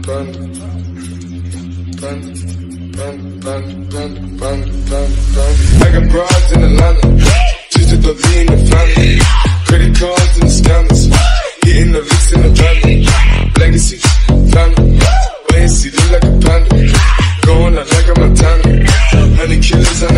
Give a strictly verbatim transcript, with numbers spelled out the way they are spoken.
panda, panda, panda, panda, panda, panda, panda. I got broads in Atlanta, just to throw me in the family. Credit cards and the scammers, hitting the licks in the van. Legacy, family, wait and see, look like a panda. Going out like a Montana, honey killers.